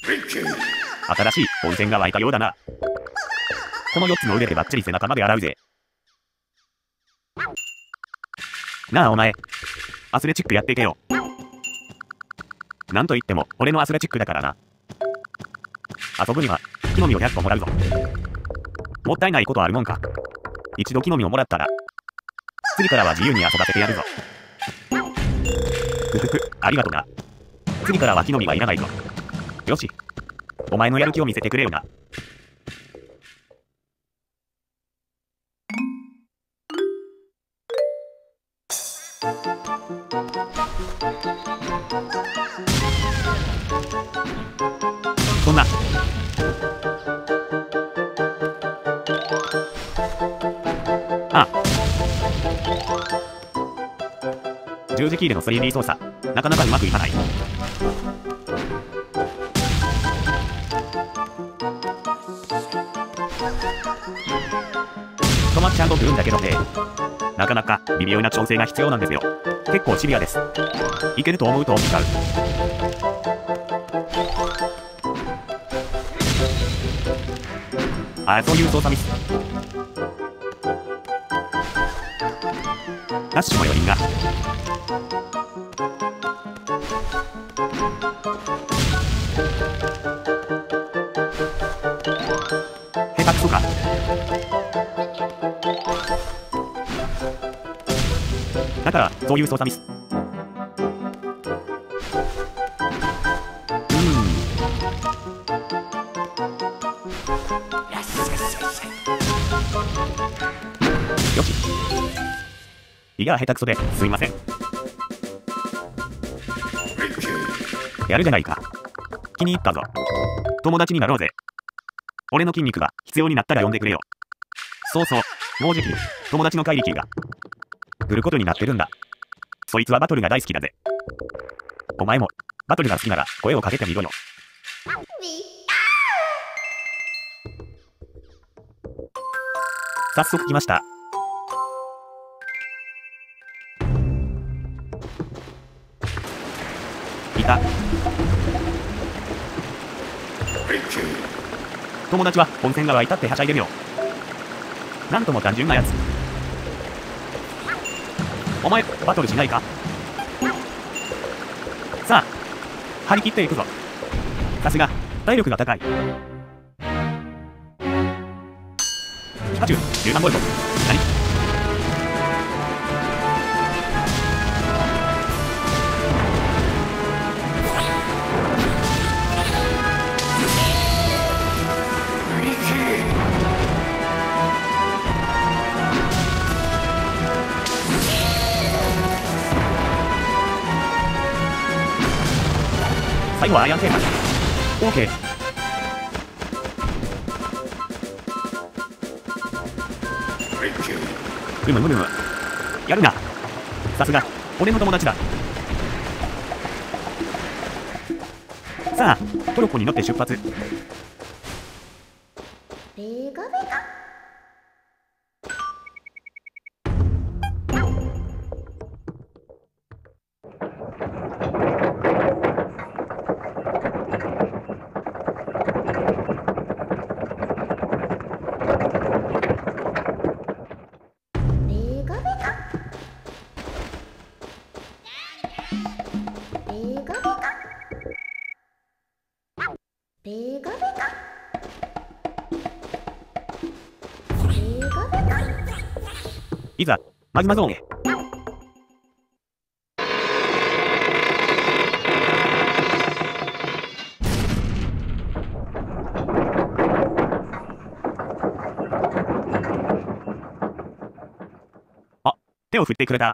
新しい温泉が湧いたようだな。この4つの腕でバッチリ背中まで洗うぜ。なあお前、アスレチックやっていけよ。なんといっても俺のアスレチックだからな。遊ぶには木の実を100個もらうぞ。もったいないことあるもんか。一度木の実をもらったら次からは自由に遊ばせてやるぞ。ふふふ、ありがとな。次からは木の実はいらないぞ。よし、お前のやる気を見せてくれよな。そんなああ、十字キーでの 3D 操作、なかなかうまくいかない。止まっちゃんとくるんだけどね、なかなか微妙な調整が必要なんですよ。結構シビアです。いけると思うと思っちゃう。ああ、そういう操作ミス。ダッシュも余韻が。下手くそか。だからそういう操作ミス。よし。いや、下手くそですいません。やるじゃないか。気に入ったぞ。友達になろうぜ。俺の筋肉が必要になったら呼んでくれよ。そうそう、もうじき友達の怪力が来ることになってるんだ。そいつはバトルが大好きだぜ。お前もバトルが好きなら声をかけてみろよ。早速来ました。いた。友達は温泉が湧いたってはしゃいでるよ。なんとも単純なやつ。お前バトルしないか。さあ張り切っていくぞ。さすが体力が高い。ピカチュウ10万ボルト。何。最後はアイアンテーマ。オーケー。うむむむむ。やるな。さすが俺の友達だ。さあトロッコに乗って出発。ベガベガ。いざマグマゾーンへ。あ、手を振ってくれた。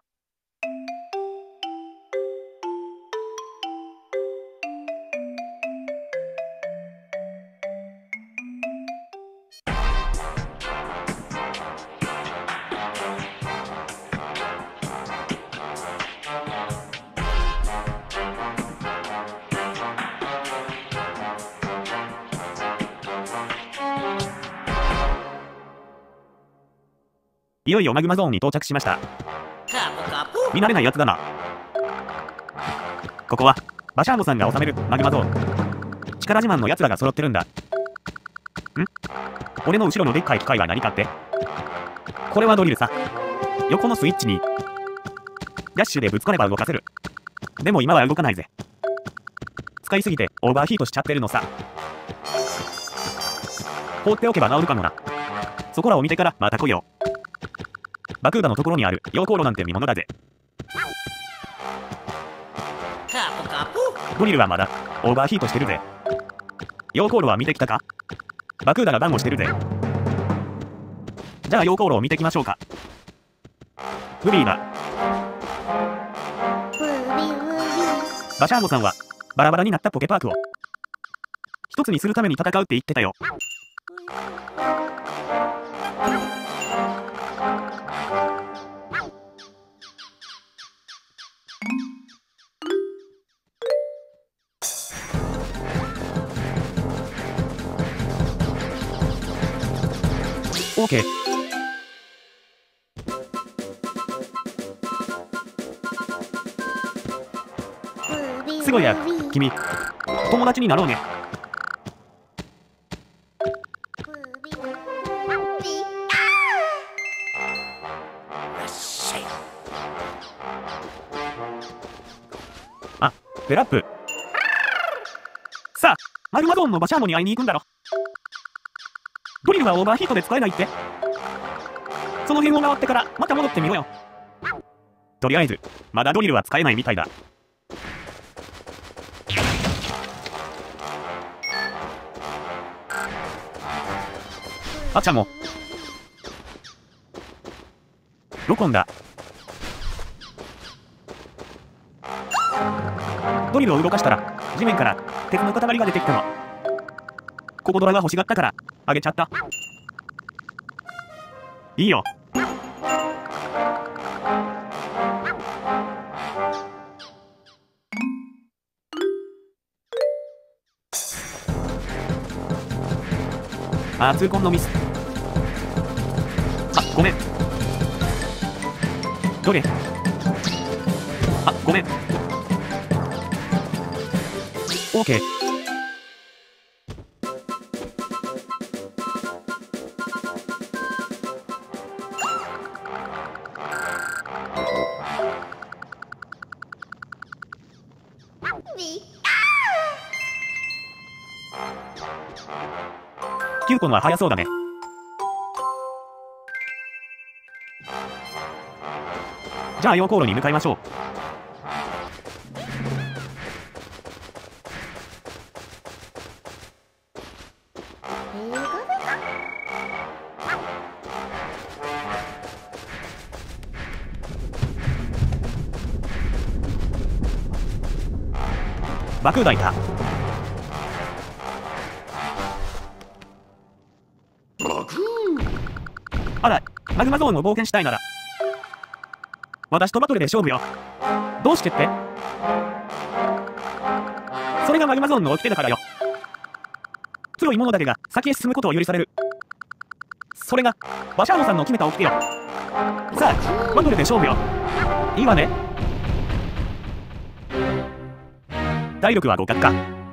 いよいよマグマゾーンに到着しました。見慣れないやつだな。ここはバシャーノさんが治めるマグマゾーン。 力自慢の奴らが揃ってるんだ。俺の後ろのでっかい機械は何かって？これはドリルさ。横のスイッチにダッシュでぶつかれば動かせる。でも今は動かないぜ。使いすぎてオーバーヒートしちゃってるのさ。放っておけば治るかもな。そこらを見てからまた来いよ。バクーダのところにある溶鉱炉なんて見ものだぜ。ドリルはまだオーバーヒートしてるぜ。溶鉱炉は見てきたか？バクーダが番をしてるぜ。じゃあ溶鉱炉を見てきましょうか。フビーだ。バシャーゴさんはバラバラになったポケパークを一つにするために戦うって言ってたよ。OK。すごいや、君、友達になろうね。あ、ベラップ。さあ、マルマドーンのバシャーモに会いに行くんだろ。ドリルはオーバーヒートで使えないって。その辺を回ってからまた戻ってみろよ。とりあえず、まだドリルは使えないみたいだ。あちゃも。ロコンだ。ドリルを動かしたら、地面から鉄の塊が出てきたの。ココドラが欲しがったから、あげちゃった。いいよ。あー、痛恨のミス。あ、ごめん。どれ？あ、ごめん。OK。キューコンは速そうだね。じゃあ溶鉱炉に向かいましょう。バクーダいた。あら、マグマゾーンを冒険したいなら私とバトルで勝負よ。どうしてって？それがマグマゾーンの掟だからよ。強い者だけが先へ進むことを許される。それがバシャーノさんの決めた掟よ。さあ、バトルで勝負よ。いいわね。体力は互角か。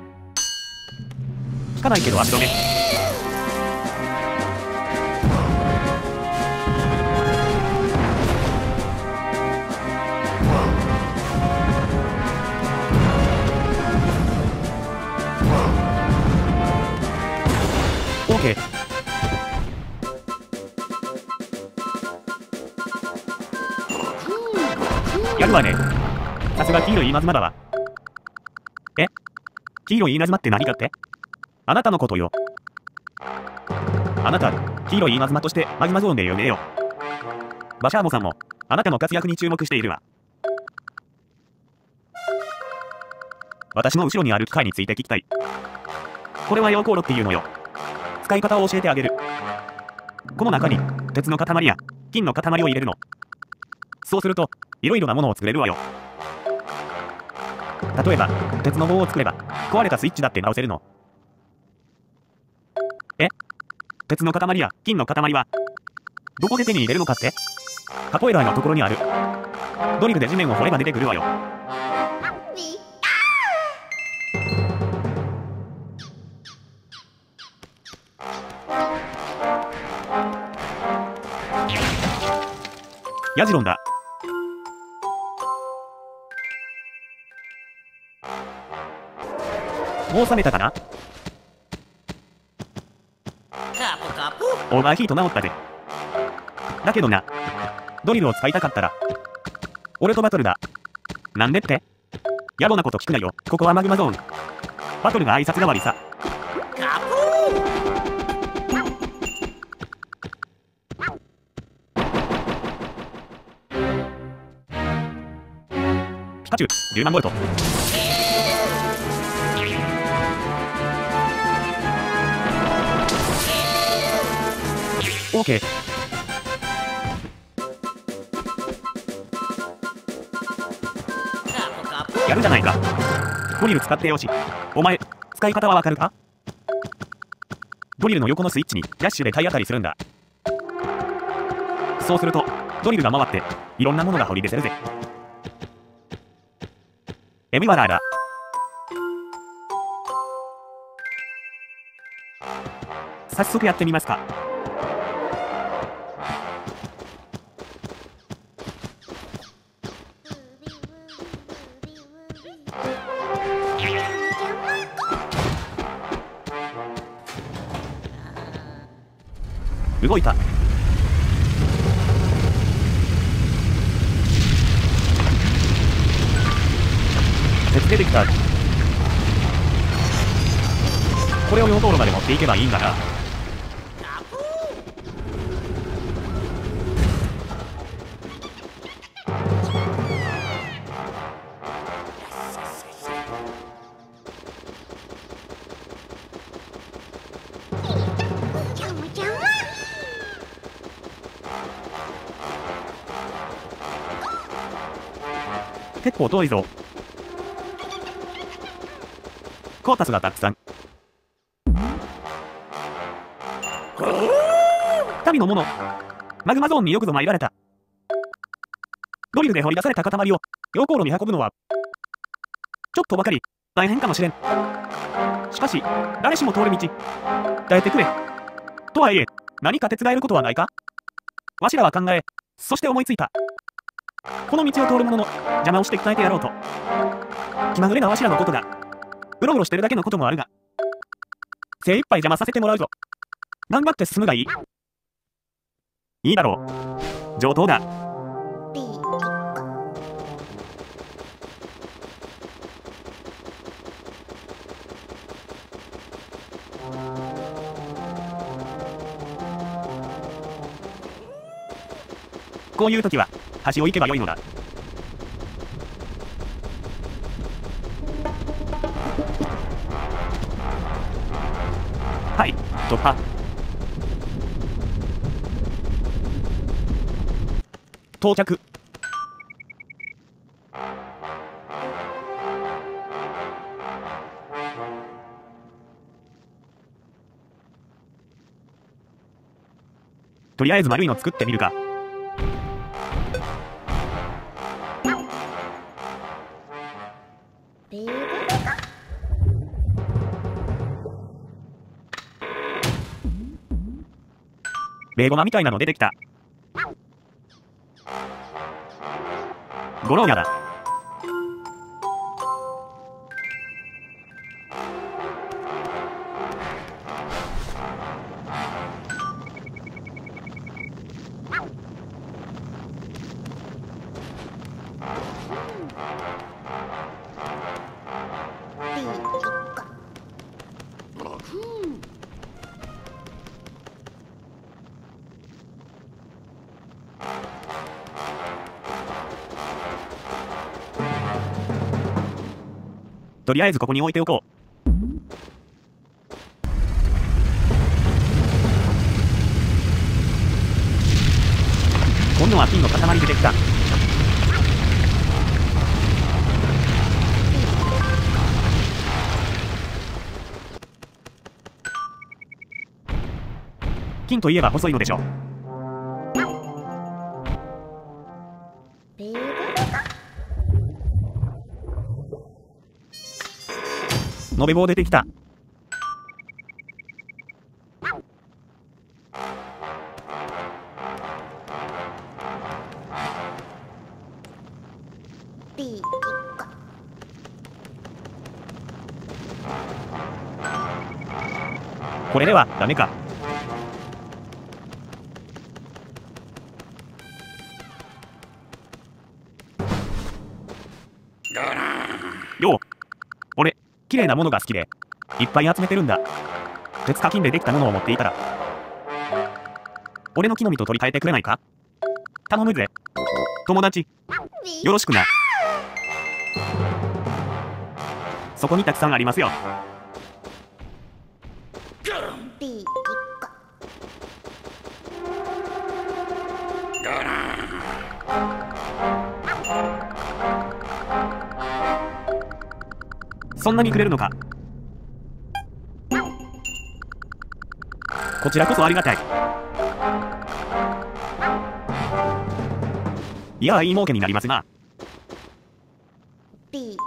効かないけど足止め。OK。やるわね。さすが黄色い稲妻だわ。え？黄色い稲妻って何かって？あなたのことよ。あなた、黄色い稲妻としてマグマゾーンで有名よ。バシャーモさんも、あなたの活躍に注目しているわ。私の後ろにある機械について聞きたい。これは溶鉱炉っていうのよ。使い方を教えてあげる。この中に、鉄の塊や、金の塊を入れるの。そうすると、いろいろなものを作れるわよ。例えば、鉄の棒を作れば、壊れたスイッチだって直せるの。え？鉄の塊や金の塊は、どこで手に入れるのかって？カポエラーのところにある。ドリルで地面を掘れば出てくるわよ。 ヤジロンだ。もう冷めたかな。オーバーヒート治ったぜ。だけどな、ドリルを使いたかったら俺とバトルだ。なんでって？野暮なこと聞くなよ。ここはマグマゾーン。バトルが挨拶代わりさ。ピカチュウ10万ボルト。オーケー。やるじゃないか。ドリル使ってよし。お前、使い方はわかるか？ドリルの横のスイッチにダッシュで体当たりするんだ。そうすると、ドリルが回って、いろんなものが掘り出せるぜ。エビワラーだ。早速やってみますか。動いた。鉄出てきた。これを溶鉱炉まで持っていけばいいんだな。結構遠いぞ。コータスがたくさん。民の者、マグマゾーンによくぞ参られた。ドリルで掘り出された塊を溶鉱炉に運ぶのはちょっとばかり大変かもしれん。しかし誰しも通る道、耐えてくれ。とはいえ何か手伝えることはないか。わしらは考え、そして思いついた。この道を通る者の邪魔をして鍛えてやろうと。気まぐれなわしらのことがうろうろしてるだけのこともあるが、精一杯邪魔させてもらうぞ。頑張って進むがいい。いいだろう。上等だ。こういう時は橋を行けばよいのだ。はい、突破。到着。とりあえず丸いの作ってみるか。ベーゴマみたいなの出てきた。ゴローヤだ。とりあえずここに置いておこう。今度は金の塊出てきた。金といえば細いのでしょ。延べ棒出てきた。 ピーこれではダメか。よう、俺綺麗なものが好きでいっぱい集めてるんだ。鉄課金でできたものを持っていたら俺の木の実と取り替えてくれないか。頼むぜ友達、よろしくな。そこにたくさんありますよ。 ピーそんなにくれるのか。こちらこそありがたい。いや、いい儲けになりますな。 ピー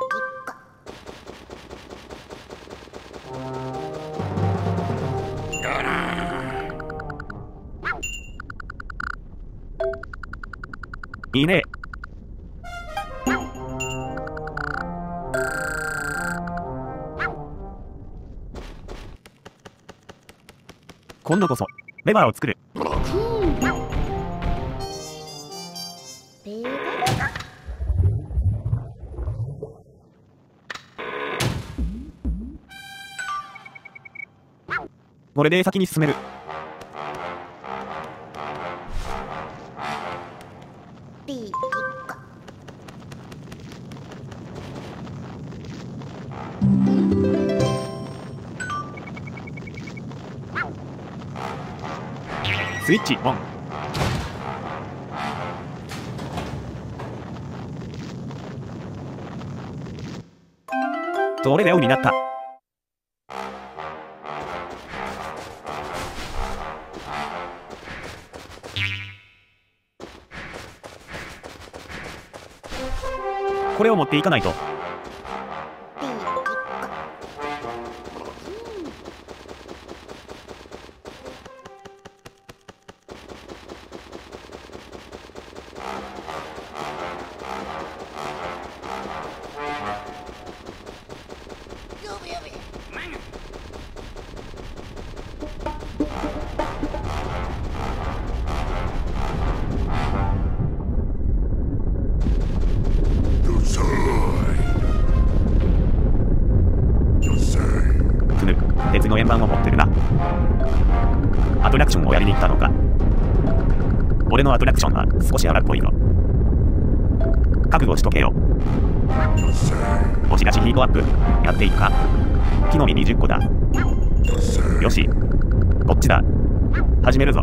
いいね。今度こそレバーを作る。これで先に進める。 ピースイッチオン。取れるようになった。これを持っていかないと。鉄の円盤を持ってるな。アトラクションをやりに来たのか。俺のアトラクションは少し荒っぽいの。覚悟しとけよ。押し出しヒートアップやっていくか。木の実20個だ。よし、こっちだ。始めるぞ。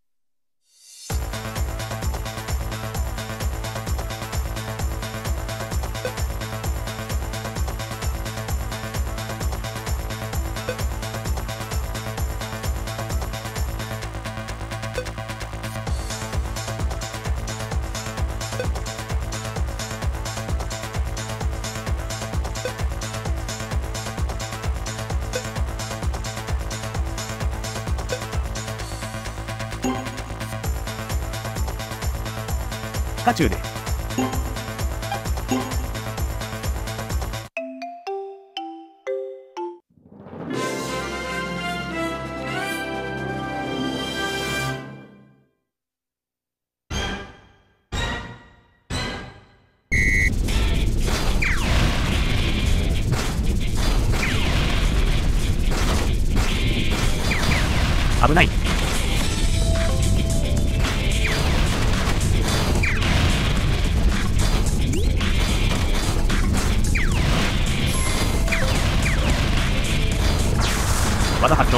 ピカチュウで危ない。技発動。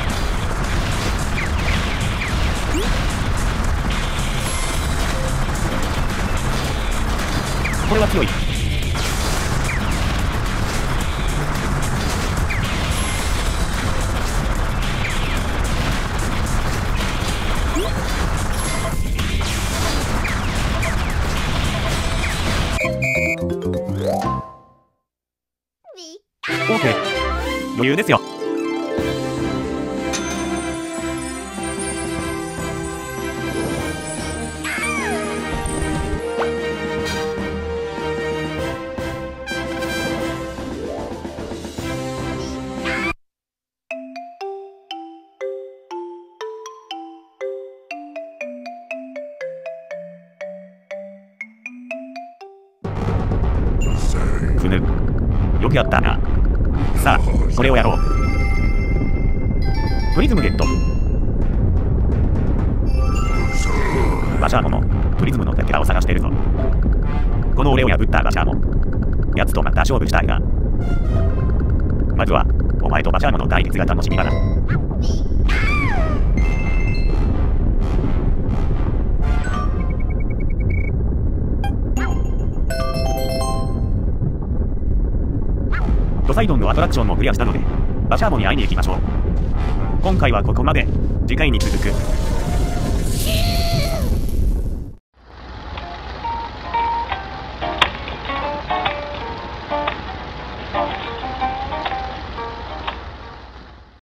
これは強い。OK、余裕ですよ。 ふぬ。よくやったな。さあ、これをやろう。プリズムゲット。バシャーモもプリズムのかけらを探してるぞ。この俺を破ったバシャーモ。やつとまた勝負したいな。まずは、お前とバシャーモの対決が楽しみだな。ポサイドンのアトラクションもクリアしたので、バシャーモに会いに行きましょう。今回はここまで。次回に続く。